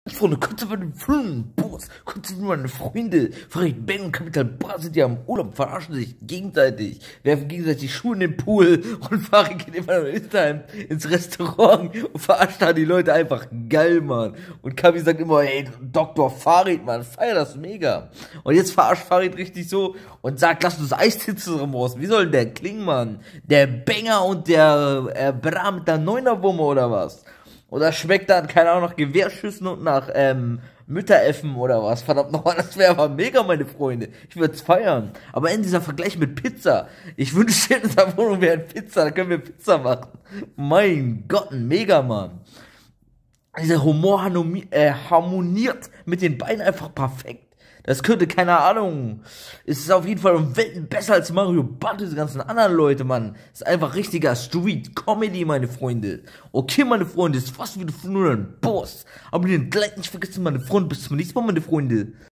Freunde, kurz über den Film, Boss, kurz über meine Freunde, Farid Bang und Kapital Bra sind ja im Urlaub, verarschen sich gegenseitig, werfen gegenseitig Schuhe in den Pool und Farid geht immer noch ins Restaurant und verarscht da die Leute einfach geil, Mann. Und Kapi sagt immer, ey, Dr. Farid, Mann, feier das mega. Und jetzt verarscht Farid richtig so und sagt, lass uns Eistee zusammen raus. Wie soll der klingen, Mann? Der Banger und der Bra mit der Neunerwumme oder was? Oder schmeckt dann, keine Ahnung, nach Gewehrschüssen und nach Müttereffen oder was? Verdammt nochmal, das wäre aber mega, meine Freunde. Ich würde es feiern. Aber in dieser Vergleich mit Pizza. Ich wünschte, in dieser Wohnung wäre ein Pizza, da können wir Pizza machen. Mein Gott, ein Mega, Mann. Dieser Humor harmoniert mit den beiden einfach perfekt. Das könnte, keine Ahnung, es ist auf jeden Fall um Welten besser als Mario Barth, diese ganzen anderen Leute, Mann. Das ist einfach richtiger Street-Comedy, meine Freunde. Okay, meine Freunde, ist fast wieder nur ein Boss. Aber den Like nicht vergessen, meine Freunde. Bis zum nächsten Mal, meine Freunde.